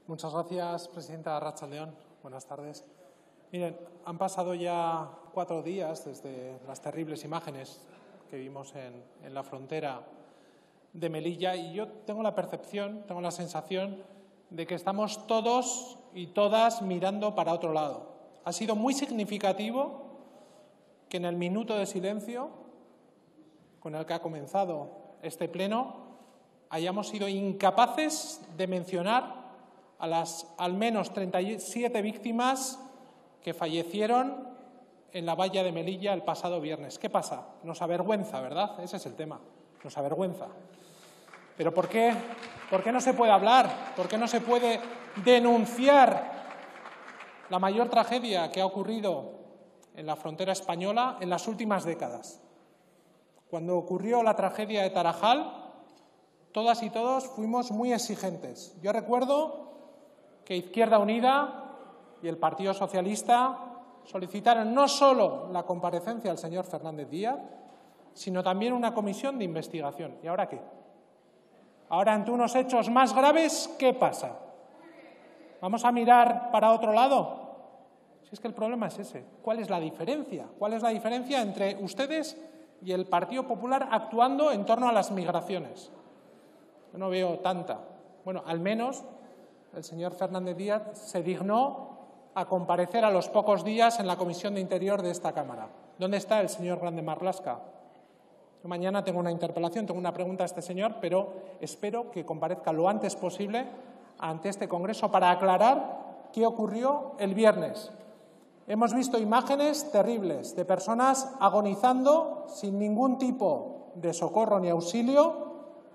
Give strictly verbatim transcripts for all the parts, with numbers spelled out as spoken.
Muchas gracias, presidenta Arratsalde-on. Buenas tardes. Miren, han pasado ya cuatro días desde las terribles imágenes que vimos en, en la frontera de Melilla y yo tengo la percepción, tengo la sensación de que estamos todos y todas mirando para otro lado. Ha sido muy significativo que en el minuto de silencio con el que ha comenzado este pleno hayamos sido incapaces de mencionar a las al menos treinta y siete víctimas que fallecieron en la valla de Melilla el pasado viernes. ¿Qué pasa? Nos avergüenza, ¿verdad? Ese es el tema. Nos avergüenza. ¿Pero por qué, por qué no se puede hablar? ¿Por qué no se puede denunciar la mayor tragedia que ha ocurrido en la frontera española en las últimas décadas? Cuando ocurrió la tragedia de Tarajal, todas y todos fuimos muy exigentes. Yo recuerdo que Izquierda Unida y el Partido Socialista solicitaron no solo la comparecencia del señor Fernández Díaz, sino también una comisión de investigación. ¿Y ahora qué? Ahora, ante unos hechos más graves, ¿qué pasa? ¿Vamos a mirar para otro lado? Si es que el problema es ese. ¿Cuál es la diferencia? ¿Cuál es la diferencia entre ustedes y el Partido Popular actuando en torno a las migraciones? Yo no veo tanta. Bueno, al menos el señor Fernández Díaz se dignó a comparecer a los pocos días en la Comisión de Interior de esta Cámara. ¿Dónde está el señor Grande Marlaska? Yo mañana tengo una interpelación, tengo una pregunta a este señor, pero espero que comparezca lo antes posible ante este Congreso para aclarar qué ocurrió el viernes. Hemos visto imágenes terribles de personas agonizando sin ningún tipo de socorro ni auxilio,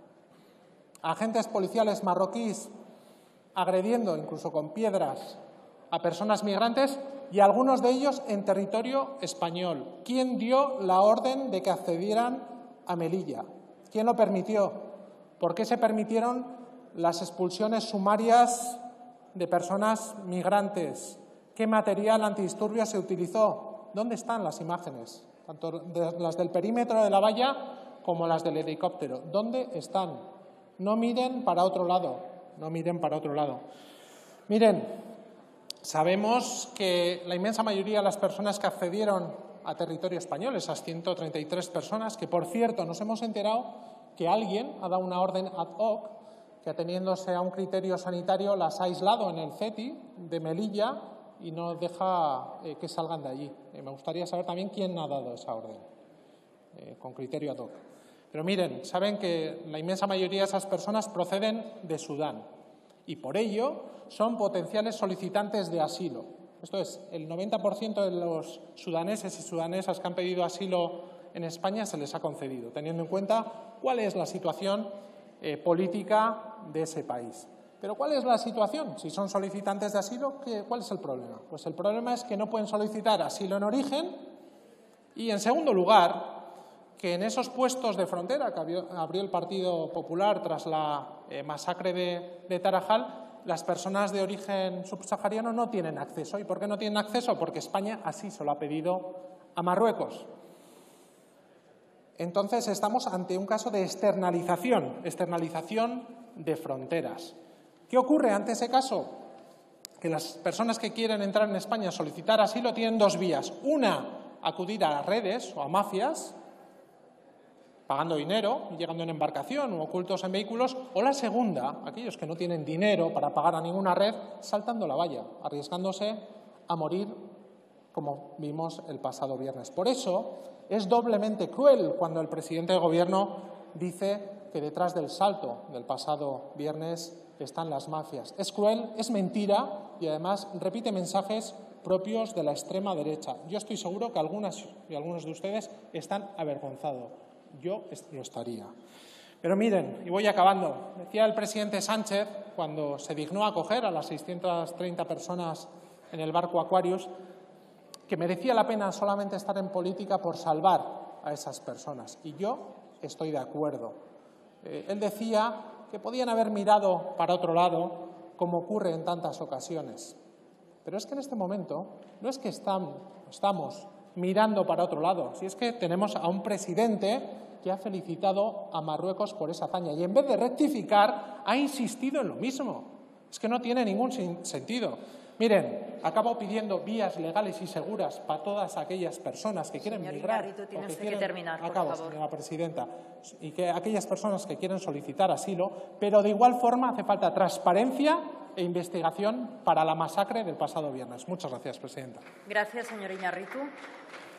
agentes policiales marroquíes agrediendo, incluso con piedras, a personas migrantes y algunos de ellos en territorio español. ¿Quién dio la orden de que accedieran a Melilla? ¿Quién lo permitió? ¿Por qué se permitieron las expulsiones sumarias de personas migrantes? ¿Qué material antidisturbios se utilizó? ¿Dónde están las imágenes? Tanto de las del perímetro de la valla como las del helicóptero. ¿Dónde están? No miren para otro lado. No miren para otro lado. Miren, sabemos que la inmensa mayoría de las personas que accedieron a territorio español, esas ciento treinta y tres personas, que por cierto nos hemos enterado que alguien ha dado una orden ad hoc que ateniéndose a un criterio sanitario las ha aislado en el CETI de Melilla y no deja eh, que salgan de allí. Eh, me gustaría saber también quién ha dado esa orden eh, con criterio ad hoc. Pero miren, saben que la inmensa mayoría de esas personas proceden de Sudán y por ello son potenciales solicitantes de asilo. Esto es, el noventa por ciento de los sudaneses y sudanesas que han pedido asilo en España se les ha concedido, teniendo en cuenta cuál es la situación eh, política de ese país. Pero ¿cuál es la situación? Si son solicitantes de asilo, ¿qué, ¿cuál es el problema? Pues el problema es que no pueden solicitar asilo en origen y, en segundo lugar, que en esos puestos de frontera que abrió el Partido Popular tras la eh, masacre de, de Tarajal, las personas de origen subsahariano no tienen acceso. ¿Y por qué no tienen acceso? Porque España así se lo ha pedido a Marruecos. Entonces, estamos ante un caso de externalización, externalización de fronteras. ¿Qué ocurre ante ese caso? Que las personas que quieren entrar en España a solicitar asilo tienen dos vías. Una, acudir a las redes o a mafias, pagando dinero, llegando en embarcación o ocultos en vehículos, o la segunda, aquellos que no tienen dinero para pagar a ninguna red, saltando la valla, arriesgándose a morir, como vimos el pasado viernes. Por eso es doblemente cruel cuando el presidente del Gobierno dice que detrás del salto del pasado viernes están las mafias. Es cruel, es mentira y además repite mensajes propios de la extrema derecha. Yo estoy seguro que algunas y algunos de ustedes están avergonzados. Yo lo estaría. Pero miren, y voy acabando, decía el presidente Sánchez, cuando se dignó a acoger a las seiscientas treinta personas en el barco Aquarius, que merecía la pena solamente estar en política por salvar a esas personas. Y yo estoy de acuerdo. Eh, él decía que podían haber mirado para otro lado, como ocurre en tantas ocasiones. Pero es que en este momento no es que están, estamos mirando para otro lado, si es que tenemos a un presidente que ha felicitado a Marruecos por esa hazaña y en vez de rectificar ha insistido en lo mismo. Es que no tiene ningún sentido. Miren, acabo pidiendo vías legales y seguras para todas aquellas personas que quieren Señor migrar. Iñárritu, tiene o que usted quieren, que terminar, por acabo, favor. señora presidenta. Y que aquellas personas que quieren solicitar asilo, pero de igual forma hace falta transparencia e investigación para la masacre del pasado viernes. Muchas gracias, presidenta. Gracias, señor Iñárritu.